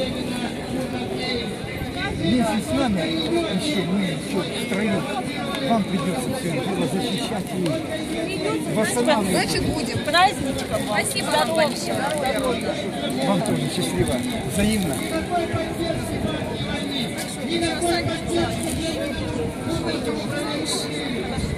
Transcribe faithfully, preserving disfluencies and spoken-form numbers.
Если с нами еще мы еще втроем, вам придется все это дело защищать и восстанавливать. Значит, будем. Праздничком. Спасибо вам большое. Вам тоже счастливо. Взаимно. Thank you.